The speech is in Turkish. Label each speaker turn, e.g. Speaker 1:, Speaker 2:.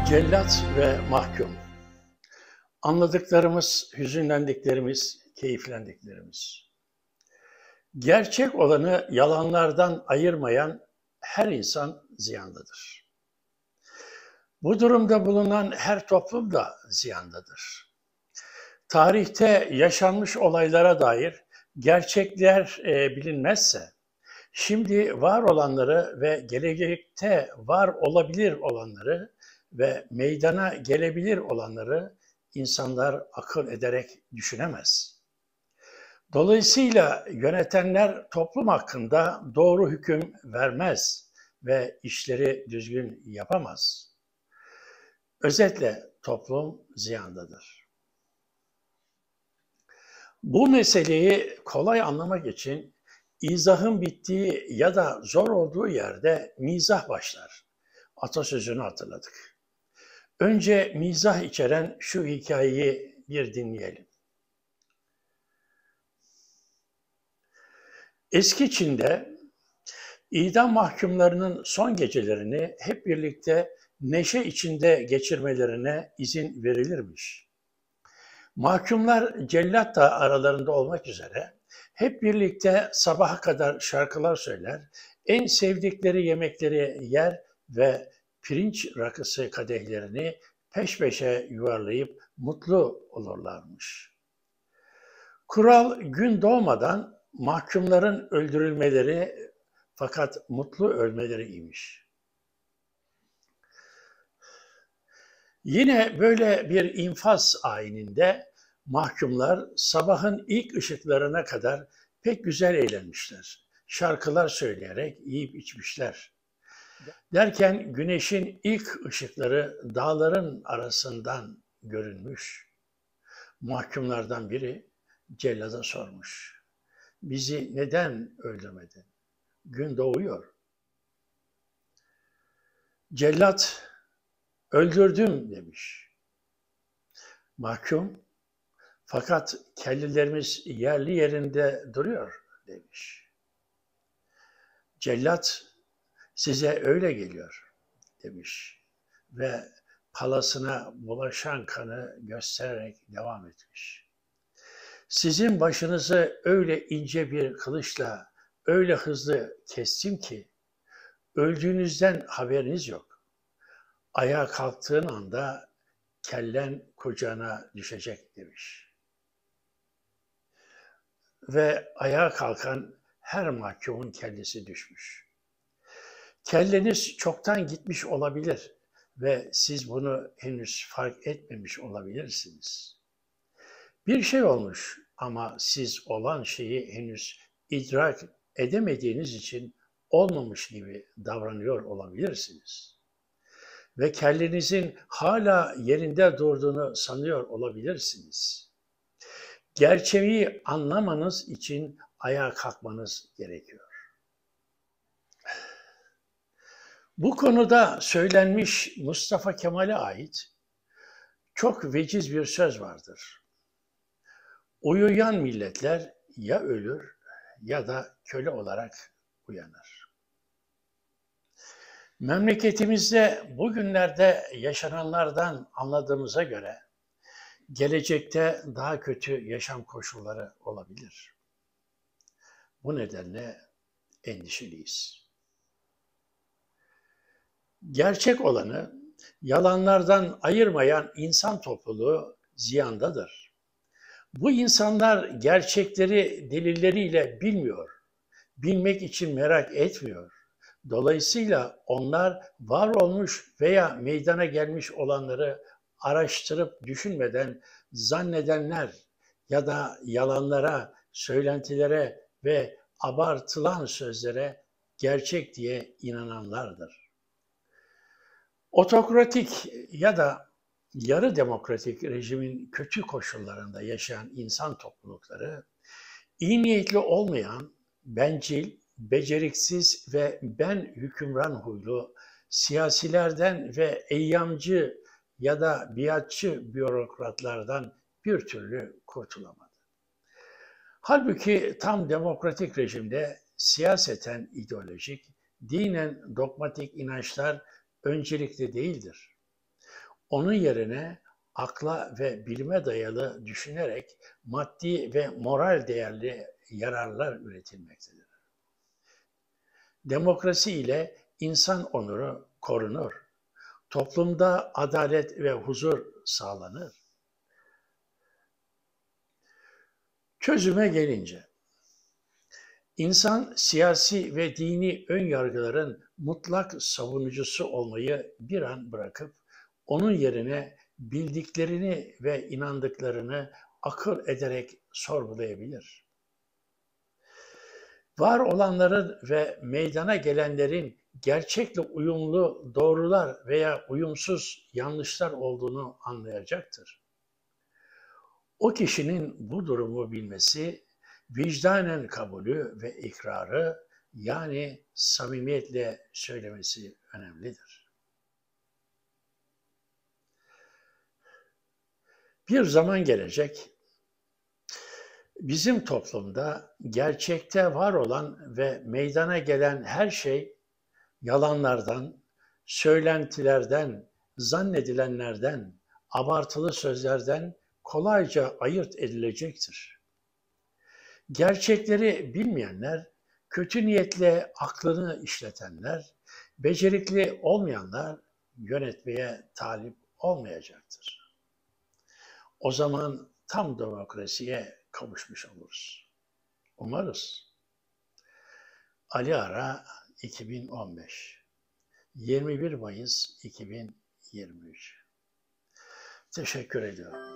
Speaker 1: Cellat ve mahkum. Anladıklarımız, hüzünlendiklerimiz, keyiflendiklerimiz. Gerçek olanı yalanlardan ayırmayan her insan ziyandadır. Bu durumda bulunan her toplum da ziyandadır. Tarihte yaşanmış olaylara dair gerçekler bilinmezse, şimdi var olanları ve gelecekte var olabilir olanları ve meydana gelebilir olanları insanlar akıl ederek düşünemez. Dolayısıyla yönetenler toplum hakkında doğru hüküm vermez ve işleri düzgün yapamaz. Özetle toplum ziyandadır. Bu meseleyi kolay anlamak için izahın bittiği ya da zor olduğu yerde mizah başlar. Atasözünü hatırladık. Önce mizah içeren şu hikayeyi bir dinleyelim. Eski Çin'de idam mahkumlarının son gecelerini hep birlikte neşe içinde geçirmelerine izin verilirmiş. Mahkumlar cellat da aralarında olmak üzere hep birlikte sabaha kadar şarkılar söyler, en sevdikleri yemekleri yer ve pirinç rakısı kadehlerini peş peşe yuvarlayıp mutlu olurlarmış. Kural gün doğmadan mahkumların öldürülmeleri fakat mutlu ölmeleriymiş. Yine böyle bir infaz ayininde mahkumlar sabahın ilk ışıklarına kadar pek güzel eğlenmişler. Şarkılar söyleyerek yiyip içmişler. Derken güneşin ilk ışıkları dağların arasından görünmüş. Mahkumlardan biri cellada sormuş. Bizi neden öldürmedin? Gün doğuyor. Cellat, öldürdüm demiş. Mahkum, fakat kellelerimiz yerli yerinde duruyor demiş. Cellat, size öyle geliyor demiş ve palasına bulaşan kanı göstererek devam etmiş. Sizin başınızı öyle ince bir kılıçla öyle hızlı kestim ki öldüğünüzden haberiniz yok. Ayağa kalktığın anda kellen kucağına düşecek demiş. Ve ayağa kalkan her mahkumun kellesi düşmüş. Kelleniz çoktan gitmiş olabilir ve siz bunu henüz fark etmemiş olabilirsiniz. Bir şey olmuş ama siz olan şeyi henüz idrak edemediğiniz için olmamış gibi davranıyor olabilirsiniz. Ve kellenizin hala yerinde durduğunu sanıyor olabilirsiniz. Gerçeği anlamanız için ayağa kalkmanız gerekiyor. Bu konuda söylenmiş Mustafa Kemal'e ait çok veciz bir söz vardır. Uyuyan milletler ya ölür ya da köle olarak uyanır. Memleketimizde bugünlerde yaşananlardan anladığımıza göre gelecekte daha kötü yaşam koşulları olabilir. Bu nedenle endişeliyiz. Gerçek olanı yalanlardan ayırmayan insan topluluğu ziyandadır. Bu insanlar gerçekleri delilleriyle bilmiyor, bilmek için merak etmiyor. Dolayısıyla onlar var olmuş veya meydana gelmiş olanları araştırıp düşünmeden zannedenler ya da yalanlara, söylentilere ve abartılan sözlere gerçek diye inananlardır. Otokratik ya da yarı demokratik rejimin kötü koşullarında yaşayan insan toplulukları, iyi niyetli olmayan, bencil, beceriksiz ve ben hükümran huylu siyasilerden ve eyyamcı ya da biatçı bürokratlardan bir türlü kurtulamadı. Halbuki tam demokratik rejimde siyaseten ideolojik, dinen dogmatik inançlar öncelikli değildir. Onun yerine akla ve bilime dayalı düşünerek maddi ve moral değerli yararlar üretilmektedir. Demokrasi ile insan onuru korunur, toplumda adalet ve huzur sağlanır. Çözüme gelince, İnsan siyasi ve dini önyargıların mutlak savunucusu olmayı bir an bırakıp onun yerine bildiklerini ve inandıklarını akıl ederek sorgulayabilir. Var olanların ve meydana gelenlerin gerçekle uyumlu doğrular veya uyumsuz yanlışlar olduğunu anlayacaktır. O kişinin bu durumu bilmesi, vicdanen kabulü ve ikrarı, yani samimiyetle söylemesi önemlidir. Bir zaman gelecek, bizim toplumda gerçekte var olan ve meydana gelen her şey yalanlardan, söylentilerden, zannedilenlerden, abartılı sözlerden kolayca ayırt edilecektir. Gerçekleri bilmeyenler, kötü niyetle aklını işletenler, becerikli olmayanlar yönetmeye talip olmayacaktır. O zaman tam demokrasiye kavuşmuş oluruz. Umarız. Ali Ara 2015 21 Mayıs 2023 Teşekkür ediyorum.